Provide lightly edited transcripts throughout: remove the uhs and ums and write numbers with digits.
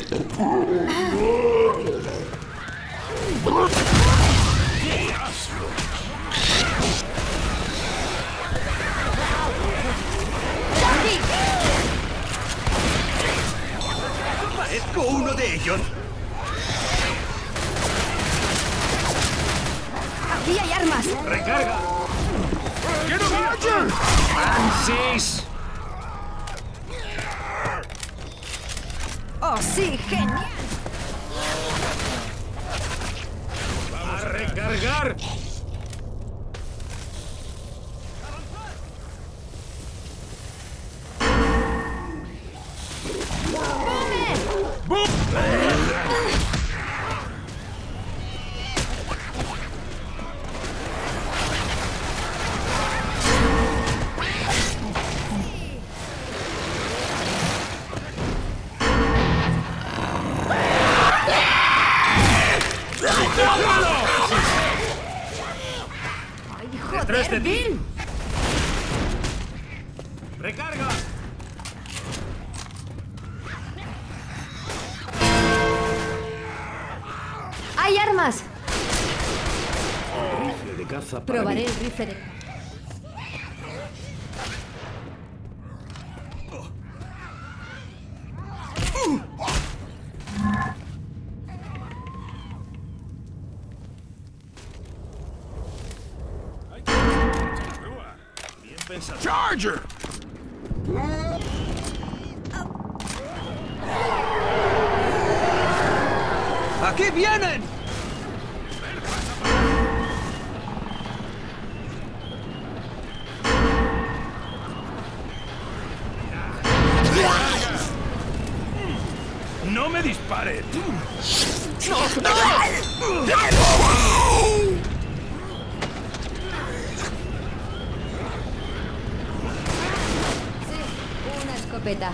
Parezco uno de ellos. ¡Aquí hay armas! ¡Recarga! ¡Quiero ¡Charger! ¡Francis! ¡Oh, sí! ¡Genial! ¡A recargar! ¡Bum! ¡Ay, ¡Detrás de joder, ti! Bill! ¡Recarga! ¡Hay armas! Rifle de caza para Probaré mí. el rifle de... Bien pensado. Charger! ¡Aquí vienen! ¡No me dispare! Sí, una escopeta.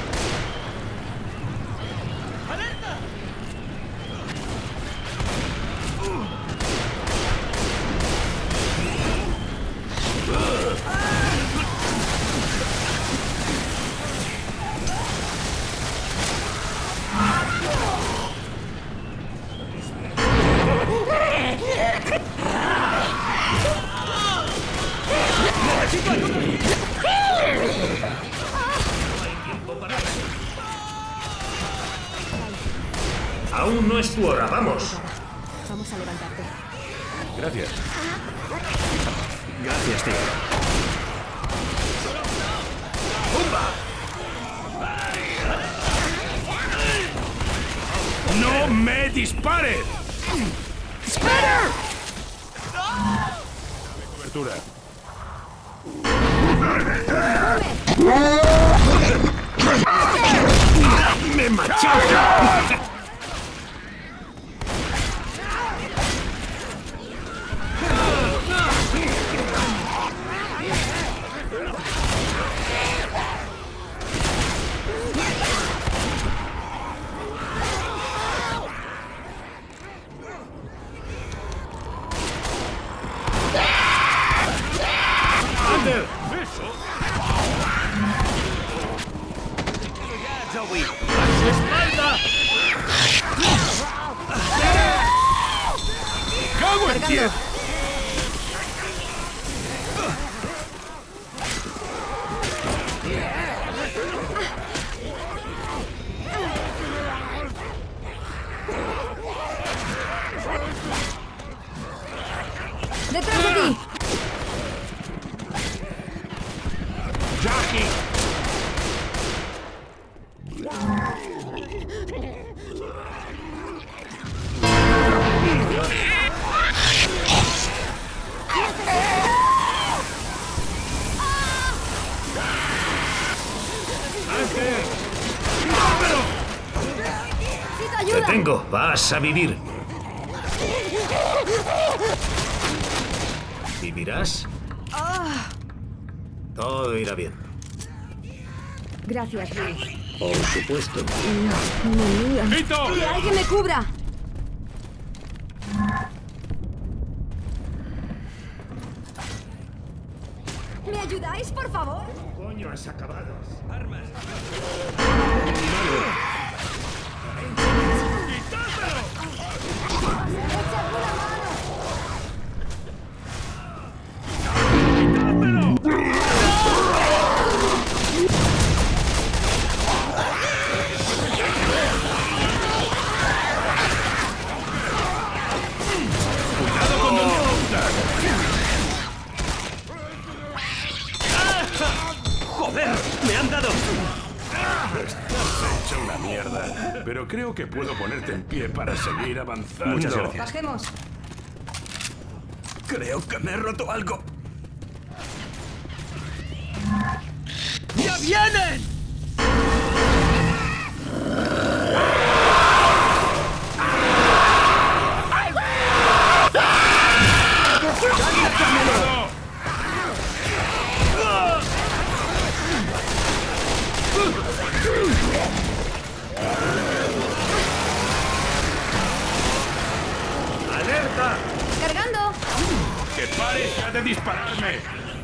Aún no es tu hora, vamos. Vamos a levantarte. Gracias. Gracias, tío. ¡No me dispare! ¡Spitter! Cobertura. ¡Me machaca! ¡Hunter! Joey. ¡A su espalda! ¡Cago en Cargando. 10! ¡Detrás de ti! ¡Jockey! ¡Necesito Te ayuda! tengo, vas a vivir. ¿Vivirás? Todo irá bien. Gracias, Bill. Por supuesto. ¡Vito! ¡Que alguien me cubra! ¿Me ayudáis, por favor? Coño, has acabado. Armas. ¡Joder! ¡Me han dado! Estás hecho una mierda. Pero creo que puedo ponerte en pie para seguir avanzando. Muchas gracias. Bajemos. Creo que me he roto algo. ¡Ya vienen! ¡Alerta! Cargando. ¡Que pares ya de dispararme!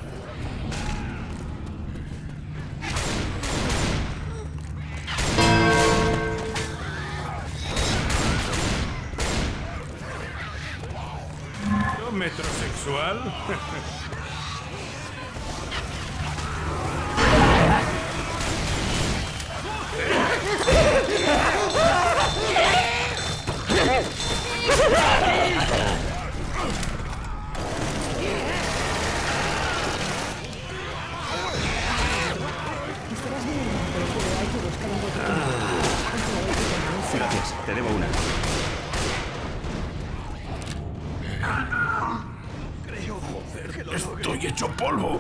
¿Yo metrosexual? Gracias, te debo una. Estoy hecho polvo.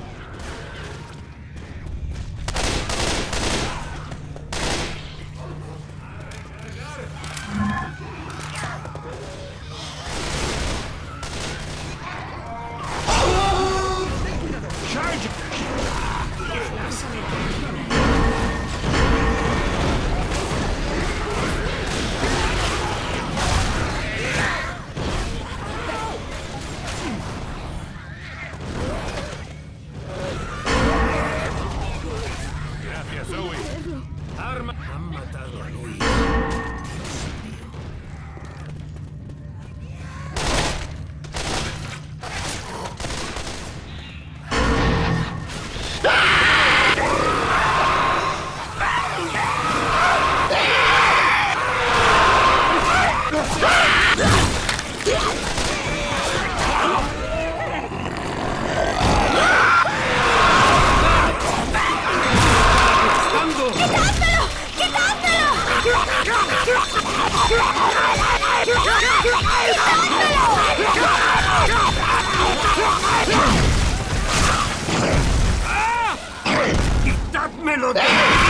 Gracias, Zoe. Arma. Han matado a Luis. ¡Quitádmelo!